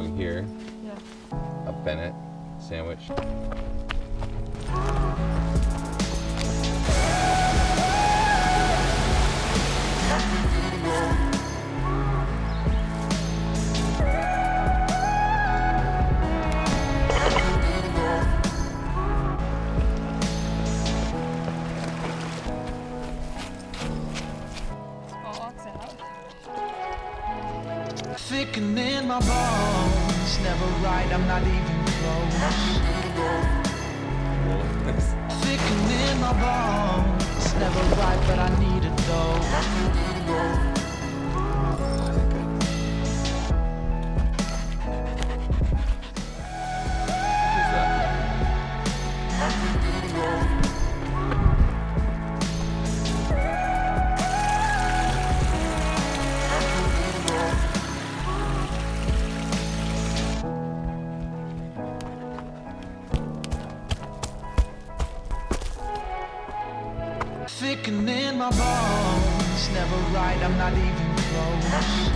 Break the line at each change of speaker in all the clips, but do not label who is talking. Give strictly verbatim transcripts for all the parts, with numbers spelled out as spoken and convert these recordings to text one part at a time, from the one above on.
over here.
Yeah.
A Bennett sandwich.
Thickening my bones, never right, I'm not even close. Thickening my bones, never right, but I need a dose. Thickening my bones, never right, I'm not even close.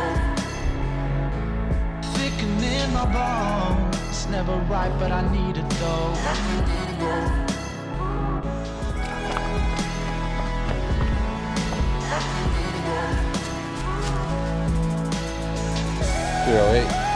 Thickening my bones, never right, but I need a dose.
Two oh eight.